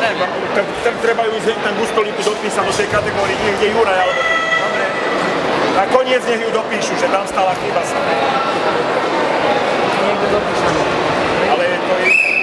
Treba. Treba ju ten Guskolitu dopísať do tej kategórii, niekde Juraj, alebo... Dobre. Na koniec nech ju dopíšu, že tam stala chyba sa. Niekto dopíše. Ale to je...